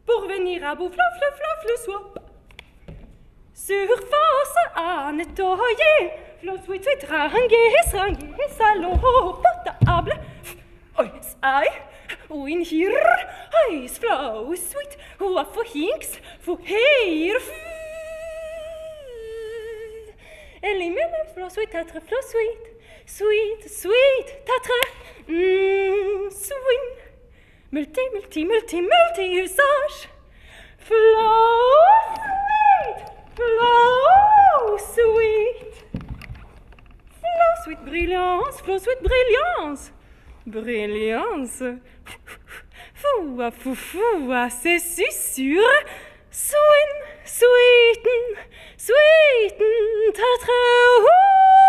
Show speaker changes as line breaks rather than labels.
pour venir à bout, flop, flop, flop, le swap. Surface à nettoyer, flop, sweet, sweet, ranguer, salon, potable. Aïe, win here, ice, flow, sweet, what for hinks, for here. Elimine, flow, sweet, tatre, flow, sweet, sweet, sweet, tatre, swing. Multi-usage. Flow sweet. Flow sweet brilliance. Flow sweet brilliance. Brilliance. Foua, c'est si sûr. Sweeten, tatre,